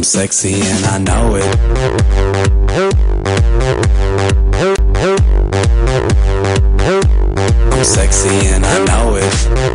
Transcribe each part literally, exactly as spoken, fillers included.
I'm sexy and I know it. I'm sexy and I know it.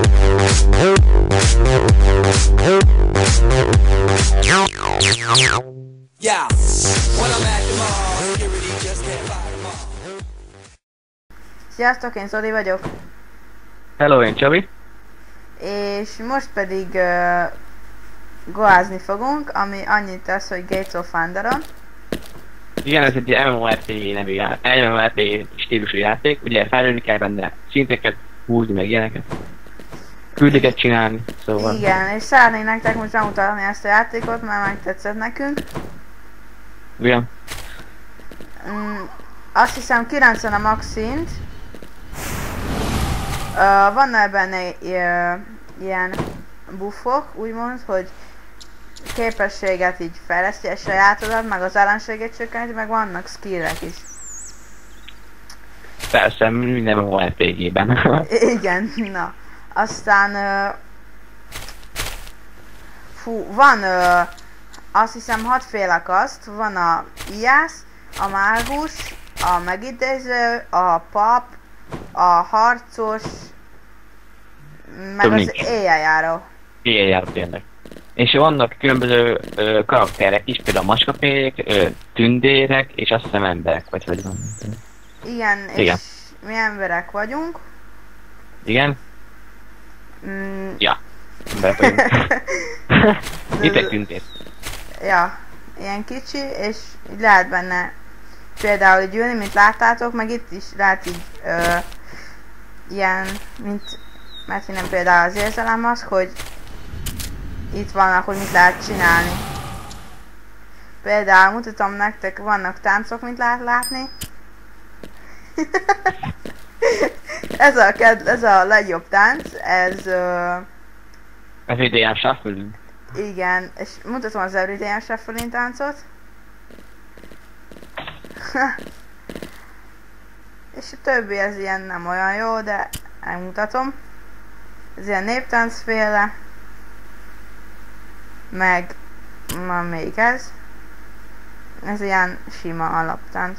Yeah, when I'm at the mall, security just can't fight them all. Sziasztok, én Zoli vagyok. Hello, én Csabi. És most pedig uh, goázni fogunk, ami annyit tesz, hogy Gates of Thunderon. Igen, ez egy MMORPG nevű játék, MMORPG stílusú játék, ugye fejlődni kell benne szinteket, húzni meg ilyeneket, küldeket csinálni, szóval... Igen, és szeretnék nektek most bemutatni ezt a játékot, mert megtetszett nekünk. Ugyan? Mm, azt hiszem kilencven a max szint. Uh, vannak benne uh, ilyen buffok, úgymond, hogy képességet így fejleszti a sajátodat, meg az ellenséget csökkenti, meg vannak skillek is. Persze, minden MMORPG-ben. Igen, na. Aztán... Uh, fú, van uh, azt hiszem hatféle kaszt, van a ijász, a mágus, a megidéző, a pap, a harcos, meg Több az nincs. éjjeljáró. Éjjel tényleg. És vannak különböző ö, karakterek is, például macskafék, ö, tündérek, és azt hiszem emberek, vagy hogy van. Igen, Igen. és mi emberek vagyunk. Igen? Mm, Ja. Emberek vagyunk. Itt egy tündér. ja, ilyen kicsi, és így lehet benne például így ülni, mint láttátok, meg itt is lehet így ö, ilyen, mint mert nem például az érzelem az, hogy itt vannak, hogy mit lehet csinálni. Például mutatom nektek, vannak táncok, mint lehet látni. ez, a, ez a legjobb tánc, ez... Uh, Everyday I'm shuffling. igen, és mutatom az Everyday I'm Shuffling táncot. És a többi ez ilyen nem olyan jó, de elmutatom. Ez ilyen néptáncféle. Meg van még ez. Ez ilyen sima alaptánc.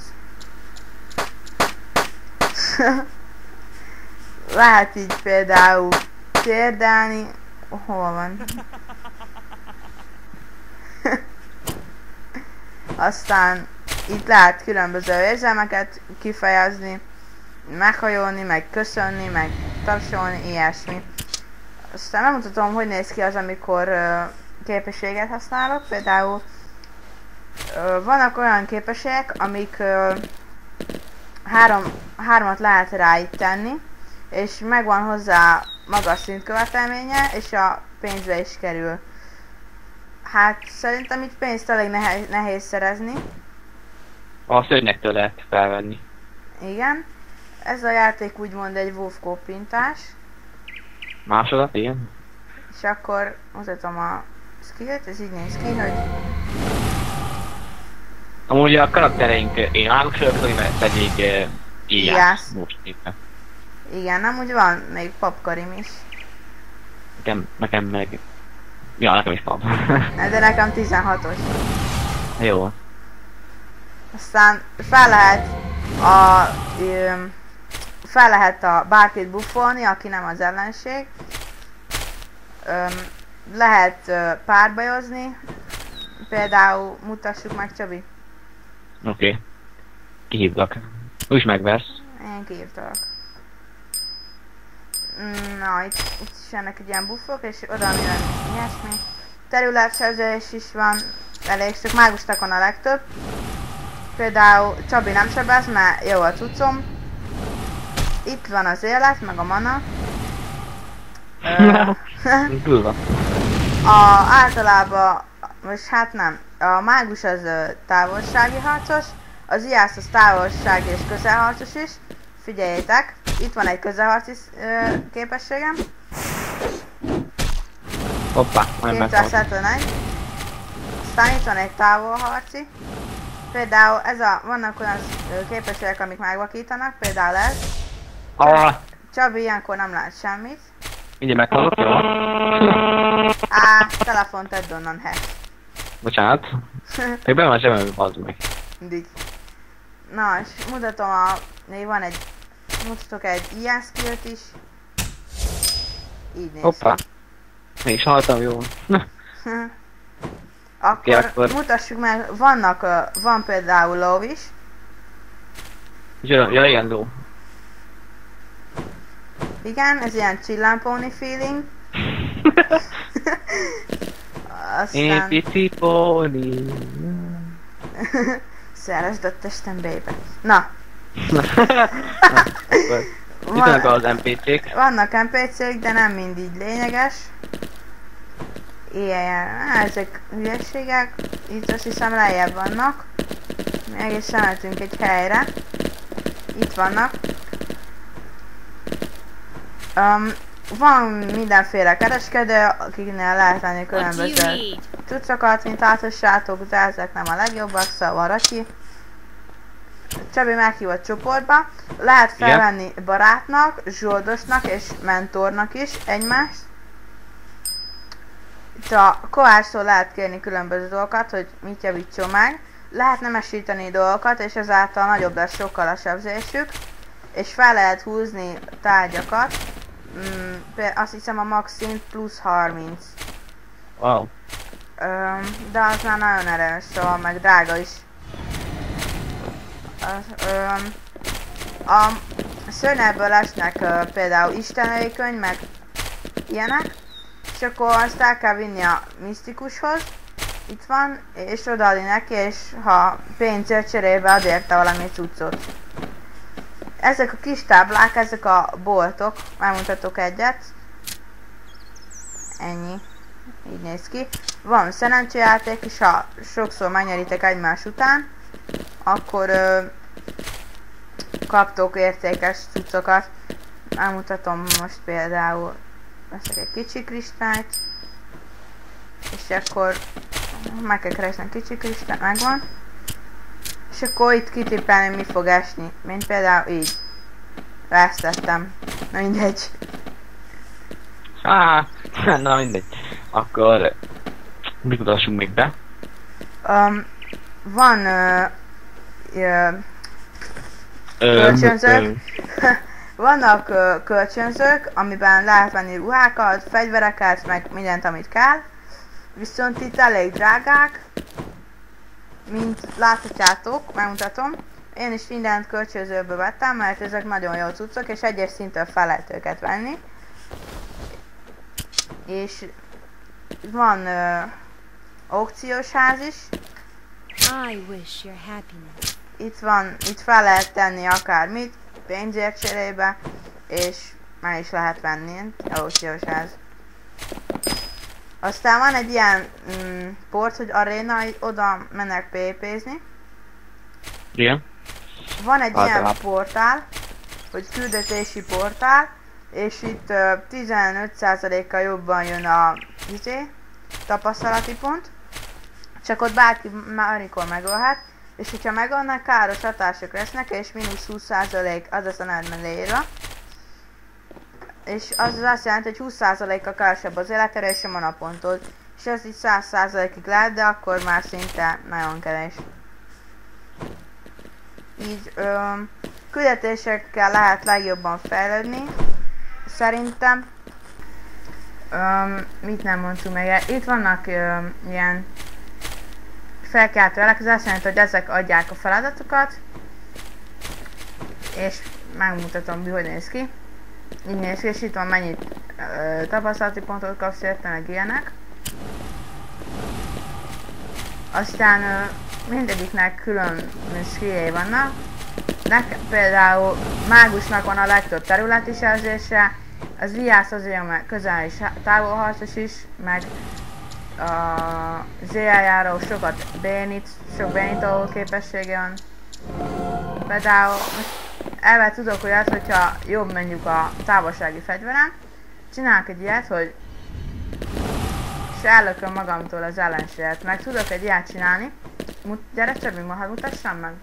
Lehet így például térdelni. Hol van? Aztán itt lehet különböző érzelmeket kifejezni, meghajolni, meg köszönni, meg tapsolni, ilyesmi. Aztán megmutatom, hogy néz ki az, amikor uh, képességet használok. Például uh, vannak olyan képességek, amik uh, három, hármat lehet rá itt tenni, és megvan hozzá magas szintkövetelménye, és a pénzbe is kerül. Hát szerintem itt pénzt elég nehéz, nehéz szerezni. A szörnyektől lehet felvenni. Igen. Ez a játék úgymond egy WoW kópintás. Másodat, igen. És akkor mutatom a skillt, ez így néz ki, hogy... Amúgy a karaktereink, én mágus vagyok, hogy mert pedig uh, Ijász. most éppen. Igen, amúgy van még papkarim is. Nekem, nekem meg... Ja, nekem is van. De nekem tizenhatos. Jó. Aztán fel lehet a... Ö, fel lehet a bárkit buffolni, aki nem az ellenség. Ö, lehet ö, párbajozni. Például mutassuk meg, Csabi. Oké. Okay. Kihívlak. Úgy megversz. Én kihívtalak. Na, itt, itt is ennek egy ilyen buffok, és oda minden ilyesmi. Területsebzés is van, elég sok, mágusnak van a legtöbb. Például Csabi nem sebez, mert jó a cuccom. Itt van az élet, meg a mana. Durva. A általában, most hát nem, a mágus az ö, távolsági harcos, az ijász az távolsági és közelharcos is. Figyeljétek, itt van egy közelharci ö, képességem. Hoppá, majd meghaltam. kétszázhetvenegy. Aztán itt van egy távolharci. Például ez a, vannak olyan ö, képességek, amik megvakítanak, például ez. Ah, Csabi ilyenkor nem lát semmit. mindjárt meghalok, jó? Á, telefont tedd onnan, he. Bocsánat. Még be van zsebembe, bazd meg. Mindig. Na, és mutatom a... Még van egy... Mutatok egy ilyen skillt is. Így néz Hoppá. Mégis haltam jól. Akkor, Oké, akkor- mutassuk meg, vannak, uh, van például lov is. Ja, ja igen, ló. Igen, ez ilyen csillámpóni feeling. Én Aztán... pici póni. Szeresd a testem, baby. Na, Na, akkor itt vannak az en pé cék. vannak en pé cék, de nem mindig lényeges. Ilyen, ezek hülyeségek. Itt azt hiszem lejjebb vannak. Mi egészen eltünk egy helyre. Itt vannak. Um, van mindenféle kereskedő, akiknél lehet venni What do you különböző need? cuccokat, mint látossátok, de ezek nem a legjobbak, szóval Raki. Csabi meghívott csoportba. Lehet Igen. felvenni barátnak, zsoldosnak és mentornak is egymást. Itt a Kovácstól lehet kérni különböző dolgokat, hogy mit javítson meg. Lehet nemesíteni dolgokat, és ezáltal nagyobb lesz sokkal a sebzésük. És fel lehet húzni tárgyakat. Mm, például azt hiszem a max szint plusz harminc. Wow. Öm, de az már nagyon erős, szóval meg drága is. Az, öm, a szörnyebből esnek ö, például istenei könyv, meg ilyenek. És akkor azt el kell vinni a misztikushoz. Itt van, és odaadni neki, és ha pénzért cserébe ad érte valami cuccot. Ezek a kis táblák, ezek a boltok, megmutatok egyet. Ennyi. Így néz ki. Van szerencséjáték, és ha sokszor megnyeritek egymás után, akkor ö, kaptok értékes cuccokat. Megmutatom most például, veszek egy kicsi kristályt, és akkor meg kell keresni kicsi kristály, megvan. És akkor itt kitippelni, mi fog esni. Mint például így. Ezt tettem. Na mindegy. Á, na mindegy. Akkor mit mutassunk még be? Um, van ö, ö, Ö, kölcsönzők. Vannak ö, kölcsönzők, amiben lehet venni ruhákat, fegyvereket, meg mindent, amit kell. Viszont itt elég drágák. Mint láthatjátok, megmutatom. Én is mindent kölcsönzőből vettem, mert ezek nagyon jó cuccok, és egyes szinten fel lehet őket venni. És van ö, aukciós ház is. I wish your happiness. Itt van, itt fel lehet tenni akármit, pénzért cserébe, és meg is lehet venni, aukciós ház. Aztán van egy ilyen mm, port, hogy aréna, oda mennek pé vé pézni. Igen. Van egy ilyen Általában. portál, hogy küldetési portál, és itt uh, tizenöt százalékkal jobban jön a izé, tapasztalati pont. Csak ott bárki bármikor megölhet, és hogyha megölnek, káros hatások lesznek, és mínusz húsz százalék az az a nerdben leírva. És az azt jelenti, hogy húsz százalékkal kevesebb az életere és a manapontod. És ez így száz százalékig lehet, de akkor már szinte nagyon kevés. Így öm, küldetésekkel lehet legjobban fejlődni, szerintem. Öm, mit nem mondtunk meg? Itt vannak öm, ilyen felkeltő elek, ez azt jelenti, hogy ezek adják a feladatokat. És megmutatom, mi hogy néz ki. Így néz ki, és itt van mennyit ö, tapasztalati pontot kapsz érte, meg ilyenek. Aztán ö, mindegyiknek külön skilljei vannak. Nekem például mágusnak van a legtöbb területi szerzése, az viász azért, mert közel és távolharcos is, meg a zé el-járó sokat bénít, sok bénító képessége van. Például elve tudok olyat, hogyha jobb mondjuk a távolsági fegyverem, csinálok egy ilyet, hogy és ellököm magamtól az ellenséget. Meg tudok egy ilyet csinálni. Mut, gyere Csabi, hadd mutassam meg.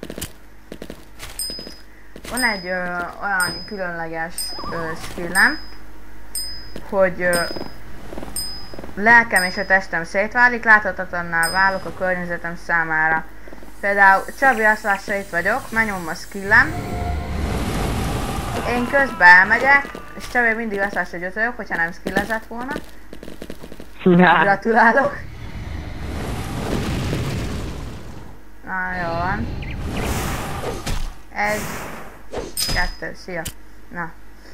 Van egy ö, olyan különleges ö, skillem, hogy ö, lelkem és a testem szétválik, láthatatlanná válok a környezetem számára. Például Csabi azt lássa, itt vagyok, megnyomom a skillem. Én közben elmegyek, és Csabi mindig azt lássa, hogy ott vagyok, hogyha nem skillezett volna. Gratulálok. Na, jó van. Egy, kettő, szia. Na.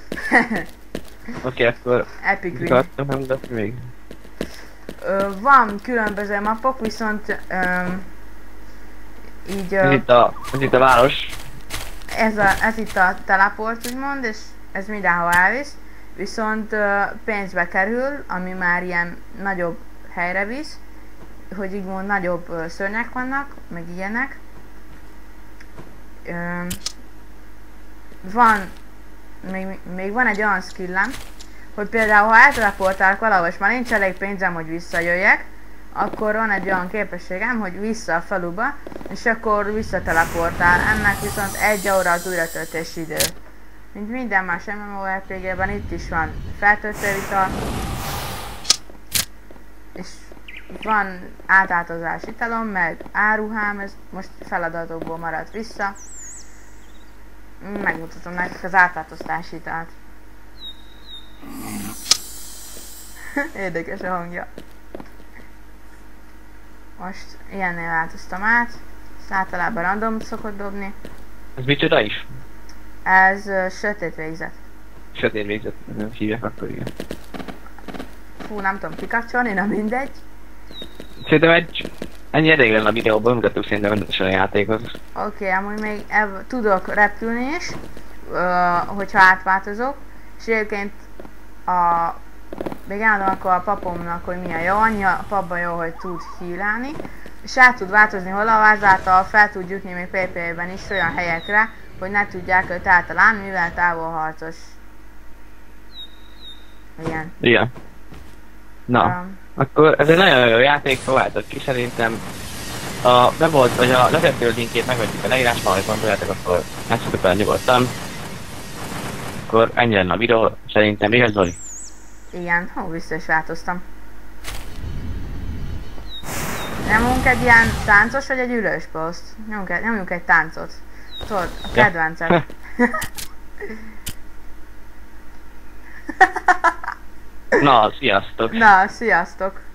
Oké, akkor... Epic win. Akartam megmutatni még. Ö, van különböző mapok, viszont öm, így Ez ö, itt a, ez itt a város. ez, a, ez itt a teleport úgymond, és ez mindenhol elvisz, viszont ö, pénzbe kerül, ami már ilyen nagyobb helyre visz, hogy így mond nagyobb ö, szörnyek vannak, meg ilyenek. Ö, van, még, még van egy olyan skillem, hogy például ha elteleportálok valahol, és már nincs elég pénzem, hogy visszajöjjek, akkor van egy olyan képességem, hogy vissza a faluba, és akkor visszateleportál. Ennek viszont egy óra az újratöltési idő. Mint minden más MMORPG-ben, itt is van feltöltővital, és van átálltozás italom, meg áruhám, ez most feladatokból maradt vissza. Megmutatom nektek az átváltoztási italt. Érdekes a hangja. Most ilyennél változtam át. Ezt általában random szokott dobni. Ez micsoda is? Ez uh, sötét végzet. Sötét végzet, nem hívják akkor igen. Fú, nem tudom kikapcsolni, na mindegy. Szerintem egy... Ennyi elég lenne a videóban, mutattuk szerintem rendesen a játékhoz. Oké, okay, amúgy még ev- tudok repülni is, uh, hogyha átváltozok. És egyébként a... Még elmondom akkor a papomnak, hogy milyen jó, annyi a papban jó, hogy tud hílálni. És át tud változni hol, azáltal fel tud jutni még pé pé-ben is olyan helyekre, hogy ne tudják őt általán, mivel távolharcos. Igen. Igen. Na, Um, akkor ez egy nagyon jó játék, próbáltok ki szerintem. A webold, vagy a lezető linkjét megvetjük a leírásban, hogy gondoljátok, akkor megszokjuk el nyugodtan. Akkor ennyi lenne a videó, szerintem igaz, Zoli? igen, hú, vissza is változtam. Nyomunk egy ilyen táncos, vagy egy ülős poszt? Nyomunk egy, nyomjuk egy táncot. Tudod, a kedvenced. Na, sziasztok! Na, sziasztok!